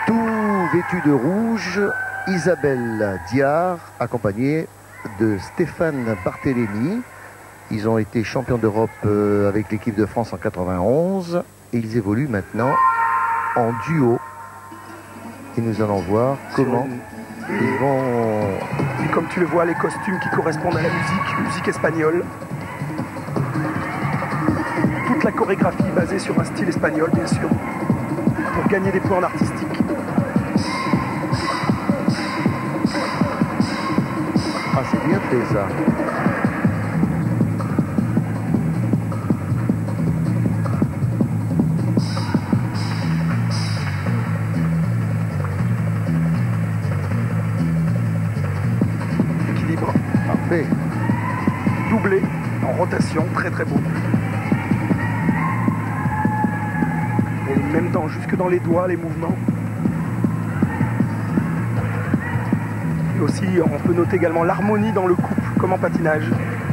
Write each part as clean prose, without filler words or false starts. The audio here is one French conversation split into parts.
Tout vêtu de rouge, Isabelle Diard, accompagnée de Stéphane Barthélémy. Ils ont été champions d'Europe avec l'équipe de France en 91 et ils évoluent maintenant en duo. Et nous allons voir comment ils vont... Et comme tu le vois, les costumes qui correspondent à la musique espagnole. Toute la chorégraphie basée sur un style espagnol, bien sûr, pour gagner des points en artistique. Ah, c'est bien fait ça. Équilibre. Parfait. Doublé, en rotation, très très beau. Et même temps, jusque dans les doigts, les mouvements. Et aussi, on peut noter également l'harmonie dans le couple, comme en patinage.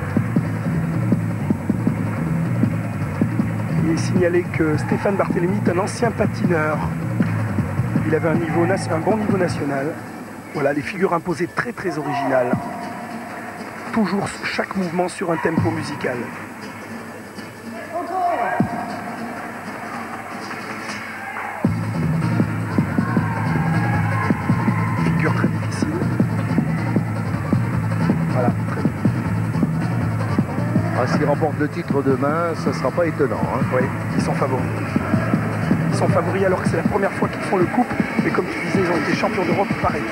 Il est signalé que Stéphane Barthélémy est un ancien patineur. Il avait un bon niveau national. Voilà, les figures imposées très très originales. Toujours chaque mouvement sur un tempo musical. Figure très difficile. Voilà, très bien. Ah, s'ils remportent le titre demain, ça ne sera pas étonnant. Hein. Oui, ils sont favoris. Ils sont favoris alors que c'est la première fois qu'ils font le couple. Mais comme tu disais, ils ont été champions d'Europe pareil.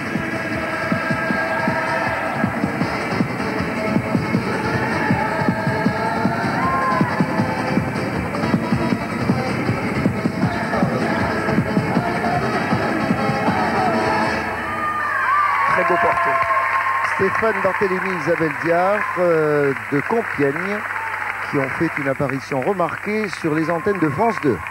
Très beau porté. Stéphane Barthélémy, Isabelle Diard de Compiègne qui ont fait une apparition remarquée sur les antennes de France 2.